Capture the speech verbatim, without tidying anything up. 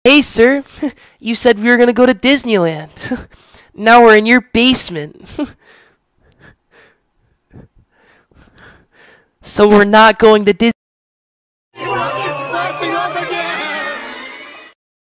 Hey, sir, you said we were going to go to Disneyland. Now we're in your basement. So we're not going to Disney.